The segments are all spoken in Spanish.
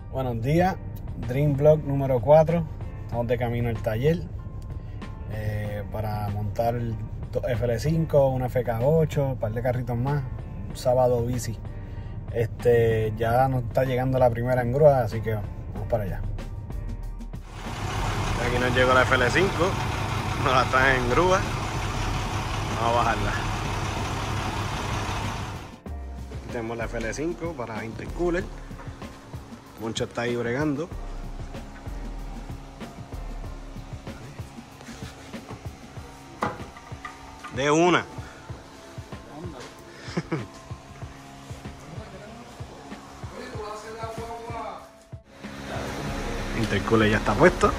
Buenos días, Dream Vlog número 4. Estamos de camino al taller para montar el FL5, una FK8, un par de carritos más. Un sábado bici. Ya nos está llegando la primera en grúa, así que vamos para allá. Aquí nos llegó la FL5, nos la traen en grúa. Vamos a bajarla. Aquí tenemos la FL5 para intercooler. Moncho está ahí bregando. De una. Intercooler ya está puesto.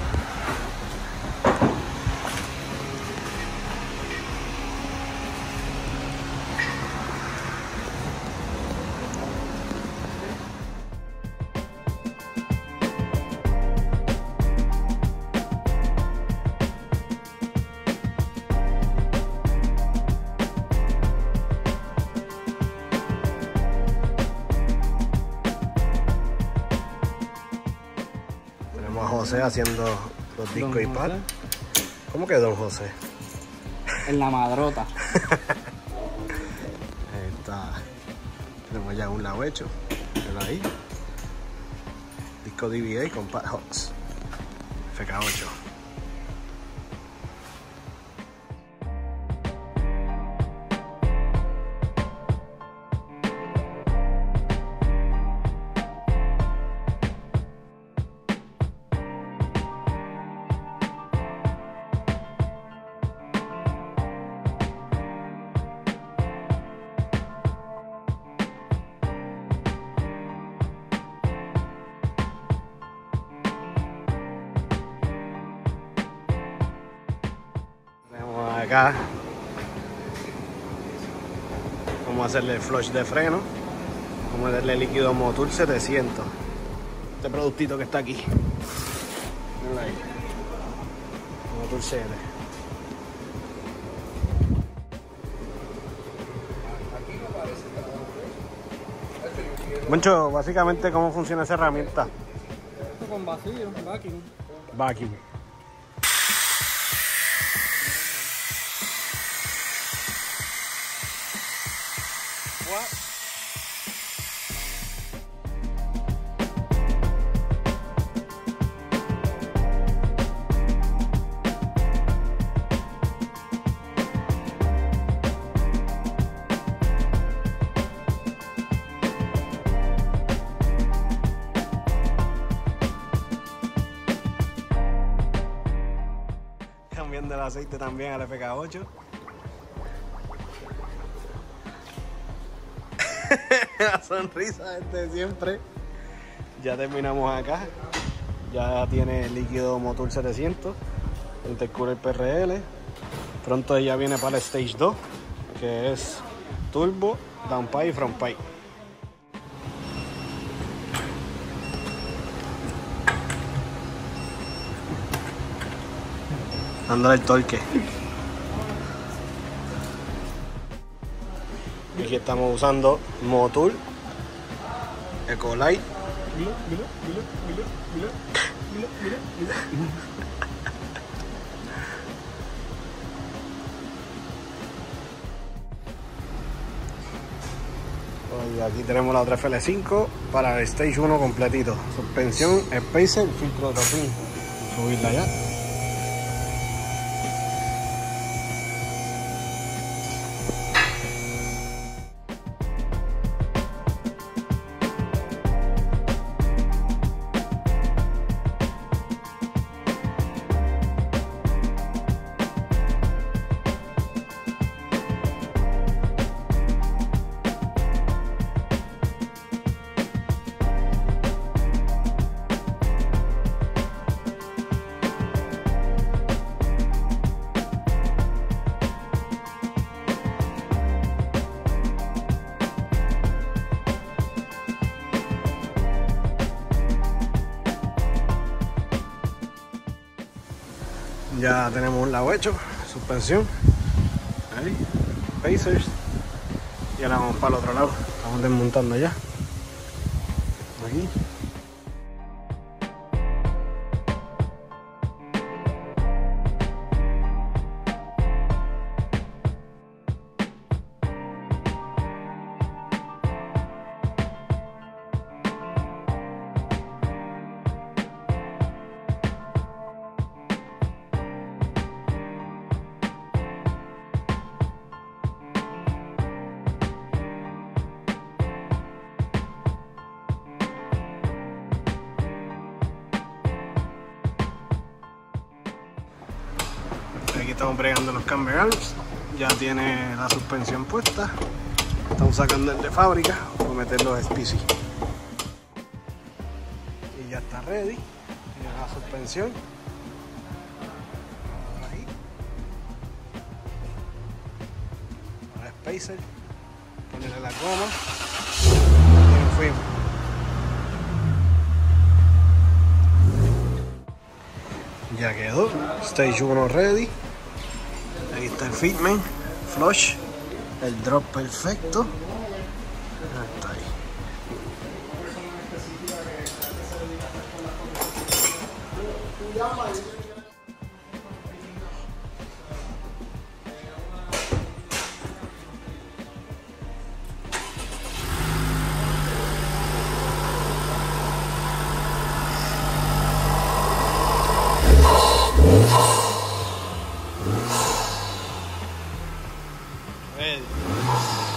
Tenemos a José haciendo los discos y pad. ¿Cómo que Don José? En la madrota. Ahí está. Tenemos ya un lado hecho. Mira ahí. Disco DVA con pad hooks. FK8. Acá vamos a hacerle el flush de freno, vamos a darle líquido Motul 700, este productito que está aquí. Mira ahí, Motul 7. Moncho, básicamente cómo funciona esa herramienta. Esto con vacío, vacuum. Vacuum. Cambiando el aceite también al FK8. La sonrisa de siempre. Ya terminamos acá. Ya tiene líquido Motul 700, intercooler PRL. Pronto ya viene para el Stage 2, que es turbo, downpipe y frontpipe. Dándole el torque. Aquí estamos usando Motul Ecolite. Y aquí tenemos la otra FL5 para el Stage 1 completito. Suspensión, spacer, filtro de topín. Subirla ya. Ya tenemos un lado hecho, suspensión, ahí, spacers, y ahora vamos para el otro lado, estamos desmontando ya, aquí. estamos bregando los camber arms. Ya tiene la suspensión puesta. Estamos sacando el de fábrica para meter los SPC. Y ya está ready. Tiene la suspensión. Ahí. Ahora spacer. Ponerle la goma. Y nos fuimos. Ya quedó. Stage 1 ready. Ahí está el fitment. Flush. El drop perfecto. Ahí está ahí. Ready.